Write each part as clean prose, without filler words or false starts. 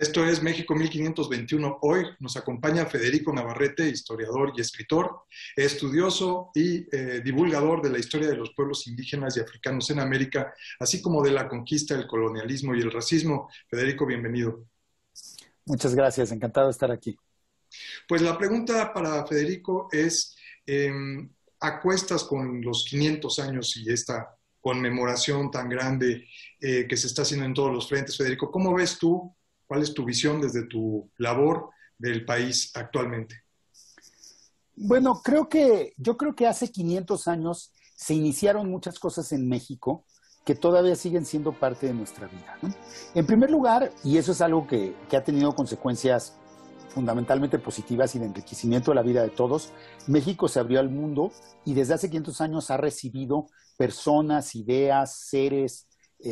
Esto es México 1521. Hoy nos acompaña Federico Navarrete, historiador y escritor, estudioso y divulgador de la historia de los pueblos indígenas y africanos en América, así como de la conquista, el colonialismo y el racismo. Federico, bienvenido. Muchas gracias, encantado de estar aquí. Pues la pregunta para Federico es, a cuestas con los 500 años y esta conmemoración tan grande que se está haciendo en todos los frentes, Federico, ¿cómo ves tú? ¿Cuál es tu visión desde tu labor del país actualmente? Bueno, yo creo que hace 500 años se iniciaron muchas cosas en México que todavía siguen siendo parte de nuestra vida, ¿no? En primer lugar, y eso es algo que ha tenido consecuencias fundamentalmente positivas y de enriquecimiento de la vida de todos, México se abrió al mundo y desde hace 500 años ha recibido personas, ideas, seres,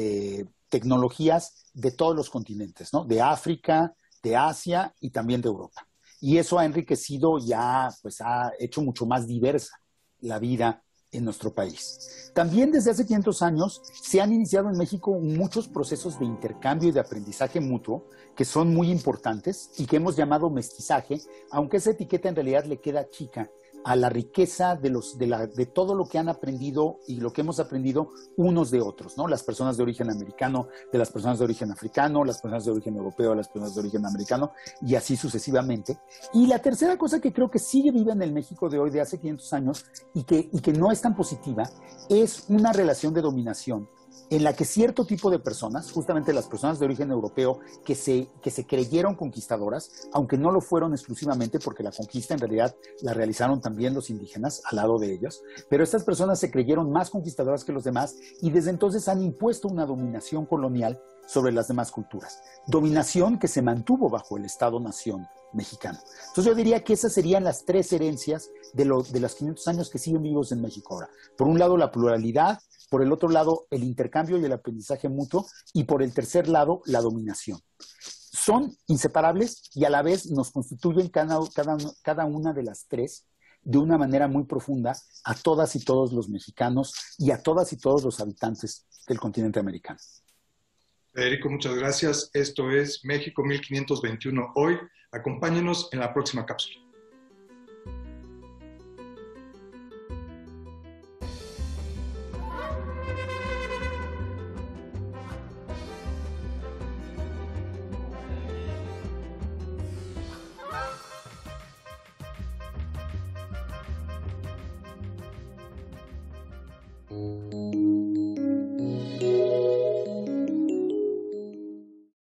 tecnologías de todos los continentes, ¿no? De África, de Asia y también de Europa. Y eso ha enriquecido y ha hecho mucho más diversa la vida en nuestro país. También desde hace 500 años se han iniciado en México muchos procesos de intercambio y de aprendizaje mutuo que son muy importantes y que hemos llamado mestizaje, aunque esa etiqueta en realidad le queda chica a la riqueza de todo lo que han aprendido y lo que hemos aprendido unos de otros, ¿no? Las personas de origen americano, de las personas de origen africano, las personas de origen europeo, las personas de origen americano, y así sucesivamente. Y la tercera cosa que creo que sigue viva en el México de hoy, de hace 500 años, y que no es tan positiva, es una relación de dominación en la que cierto tipo de personas, justamente las personas de origen europeo, que se creyeron conquistadoras, aunque no lo fueron exclusivamente, porque la conquista en realidad la realizaron también los indígenas al lado de ellos, pero estas personas se creyeron más conquistadoras que los demás y desde entonces han impuesto una dominación colonial sobre las demás culturas. Dominación que se mantuvo bajo el Estado-Nación mexicano. Entonces yo diría que esas serían las tres herencias de los 500 años que siguen vivos en México ahora. Por un lado, la pluralidad; por el otro lado, el intercambio y el aprendizaje mutuo; y por el tercer lado, la dominación. Son inseparables y a la vez nos constituyen cada una de las tres de una manera muy profunda a todas y todos los mexicanos y a todas y todos los habitantes del continente americano. Federico, muchas gracias. Esto es México 1521 hoy. Acompáñenos en la próxima cápsula.